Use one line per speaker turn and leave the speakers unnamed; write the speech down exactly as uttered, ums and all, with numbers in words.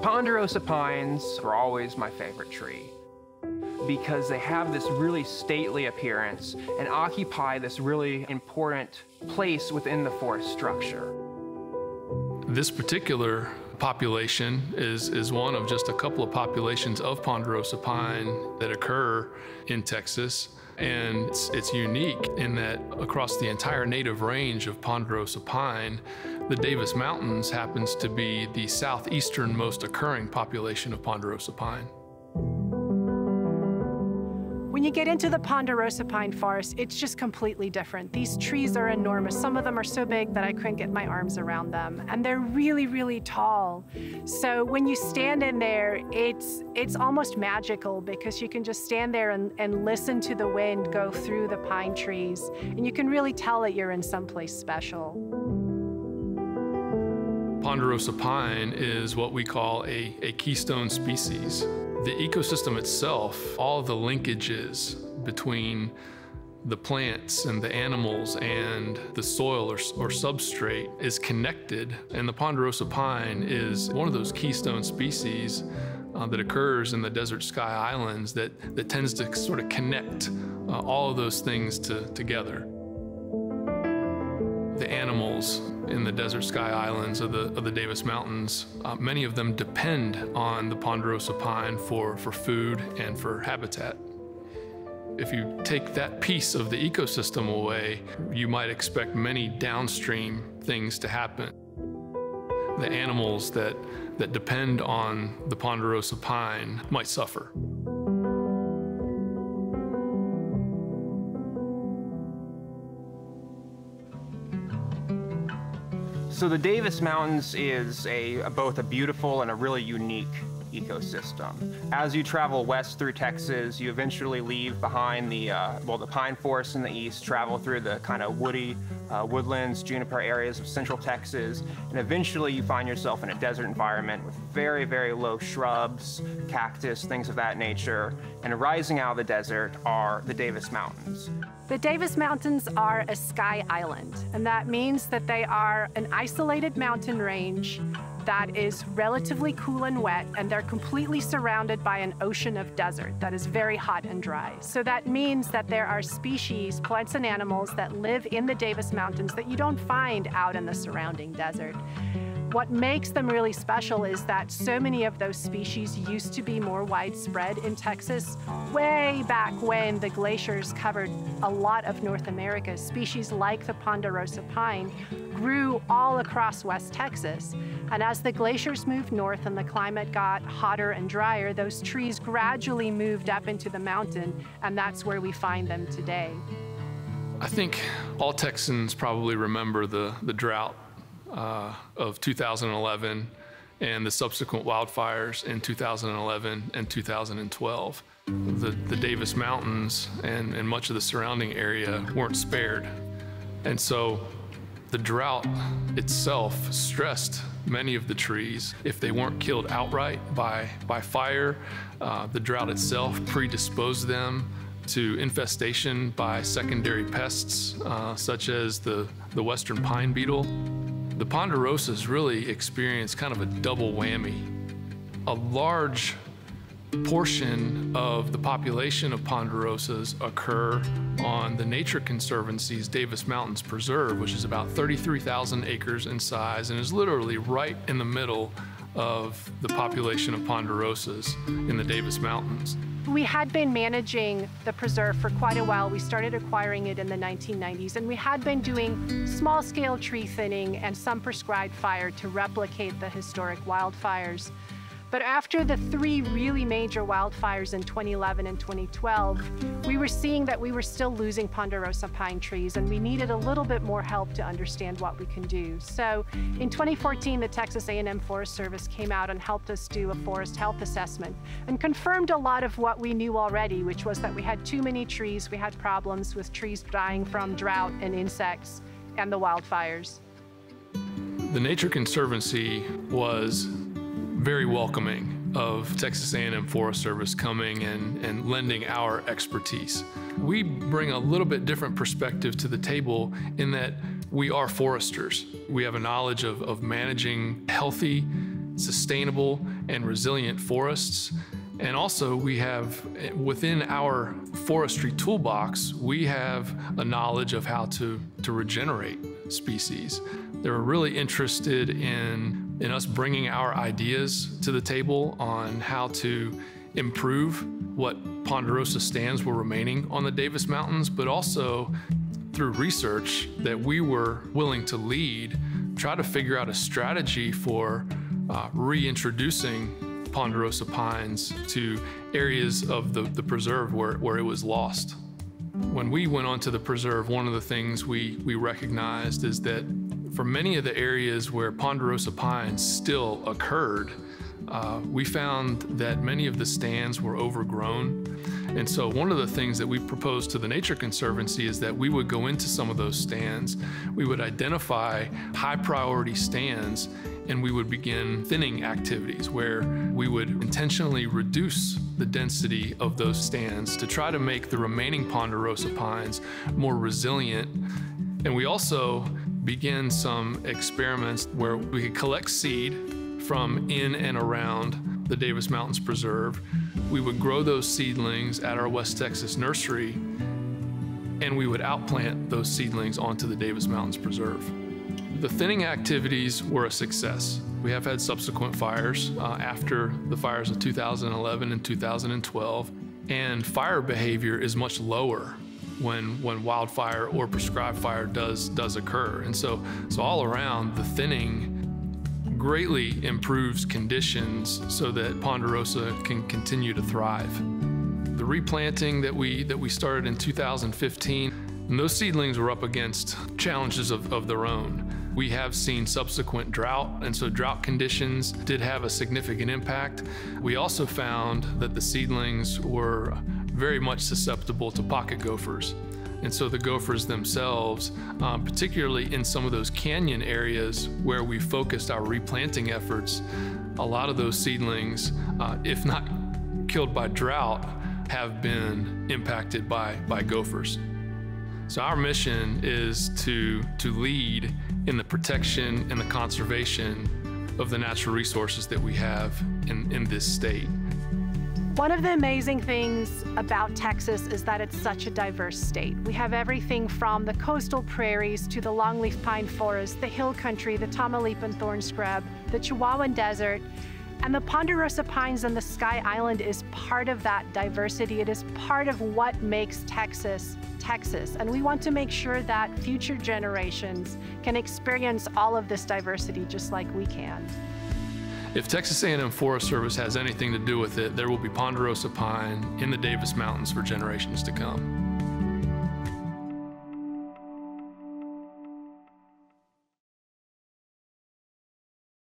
Ponderosa pines were always my favorite tree because they have this really stately appearance and occupy this really important place within the forest structure.
This particular population is, is one of just a couple of populations of Ponderosa pine that occur in Texas. And it's, it's unique in that across the entire native range of Ponderosa pine, the Davis Mountains happens to be the southeasternmost occurring population of Ponderosa pine.
When you get into the Ponderosa pine forest, it's just completely different. These trees are enormous. Some of them are so big that I couldn't get my arms around them. And they're really, really tall. So when you stand in there, it's, it's almost magical because you can just stand there and, and listen to the wind go through the pine trees. And you can really tell that you're in someplace special.
Ponderosa pine is what we call a, a keystone species. The ecosystem itself, all the linkages between the plants and the animals and the soil or, or substrate is connected, and the Ponderosa pine is one of those keystone species uh, that occurs in the desert sky islands that, that tends to sort of connect uh, all of those things to, together. The animals in the desert sky islands of the, of the Davis Mountains, uh, many of them depend on the Ponderosa pine for, for food and for habitat. If you take that piece of the ecosystem away, you might expect many downstream things to happen. The animals that, that depend on the Ponderosa pine might suffer.
So the Davis Mountains is a, a both a beautiful and a really unique ecosystem. As you travel west through Texas, you eventually leave behind the, uh, well, the pine forest in the east, travel through the kind of woody uh, woodlands, juniper areas of central Texas, and eventually you find yourself in a desert environment with very, very low shrubs, cactus, things of that nature. And rising out of the desert are the Davis Mountains.
The Davis Mountains are a sky island, and that means that they are an isolated mountain range that is relatively cool and wet, and they're completely surrounded by an ocean of desert that is very hot and dry. So that means that there are species, plants and animals that live in the Davis Mountains that you don't find out in the surrounding desert. What makes them really special is that so many of those species used to be more widespread in Texas. Way back when the glaciers covered a lot of North America, species like the Ponderosa pine grew all across West Texas. And as the glaciers moved north and the climate got hotter and drier, those trees gradually moved up into the mountain, and that's where we find them today.
I think all Texans probably remember the, the drought Uh, of two thousand eleven and the subsequent wildfires in two thousand eleven and two thousand twelve. The, the Davis Mountains and, and much of the surrounding area weren't spared. And so the drought itself stressed many of the trees. If they weren't killed outright by, by fire, uh, the drought itself predisposed them to infestation by secondary pests, uh, such as the, the western pine beetle. The Ponderosas really experience kind of a double whammy. A large portion of the population of Ponderosas occur on the Nature Conservancy's Davis Mountains Preserve, which is about thirty-three thousand acres in size and is literally right in the middle of the population of Ponderosas in the Davis Mountains.
We had been managing the preserve for quite a while. We started acquiring it in the nineteen nineties, and we had been doing small-scale tree thinning and some prescribed fire to replicate the historic wildfires. But after the three really major wildfires in twenty eleven and twenty twelve, we were seeing that we were still losing Ponderosa pine trees, and we needed a little bit more help to understand what we can do. So in twenty fourteen, the Texas A and M Forest Service came out and helped us do a forest health assessment and confirmed a lot of what we knew already, which was that we had too many trees, we had problems with trees dying from drought and insects and the wildfires.
The Nature Conservancy was very welcoming of Texas A and M Forest Service coming and, and lending our expertise. We bring a little bit different perspective to the table in that we are foresters. We have a knowledge of, of managing healthy sustainable and resilient forests. And also we have, within our forestry toolbox, we have a knowledge of how to, to regenerate species. They're really interested in, in us bringing our ideas to the table on how to improve what Ponderosa stands were remaining on the Davis Mountains, but also through research that we were willing to lead, try to figure out a strategy for uh, reintroducing Ponderosa pines to areas of the, the preserve where, where it was lost. When we went onto the preserve, one of the things we, we recognized is that for many of the areas where Ponderosa pines still occurred, uh, we found that many of the stands were overgrown. And so one of the things that we proposed to the Nature Conservancy is that we would go into some of those stands, we would identify high priority stands, and we would begin thinning activities where we would intentionally reduce the density of those stands to try to make the remaining Ponderosa pines more resilient. And we also began some experiments where we could collect seed from in and around the Davis Mountains Preserve. We would grow those seedlings at our West Texas nursery, and we would outplant those seedlings onto the Davis Mountains Preserve. The thinning activities were a success. We have had subsequent fires uh, after the fires of two thousand eleven and two thousand twelve, and fire behavior is much lower when, when wildfire or prescribed fire does, does occur. And so, so all around, the thinning greatly improves conditions so that Ponderosa can continue to thrive. The replanting that we, that we started in two thousand fifteen, and those seedlings were up against challenges of, of their own. We have seen subsequent drought, and so drought conditions did have a significant impact. We also found that the seedlings were very much susceptible to pocket gophers. And so the gophers themselves, um, particularly in some of those canyon areas where we focused our replanting efforts, a lot of those seedlings, uh, if not killed by drought, have been impacted by, by gophers. So our mission is to, to lead in the protection and the conservation of the natural resources that we have in, in this state.
One of the amazing things about Texas is that it's such a diverse state. We have everything from the coastal prairies to the longleaf pine forest, the hill country, the Tamaulipan thorn scrub, the Chihuahuan desert, and the Ponderosa pines and the Sky Island is part of that diversity. It is part of what makes Texas, Texas. And we want to make sure that future generations can experience all of this diversity just like we can.
If Texas A and M Forest Service has anything to do with it, there will be Ponderosa pine in the Davis Mountains for generations to come.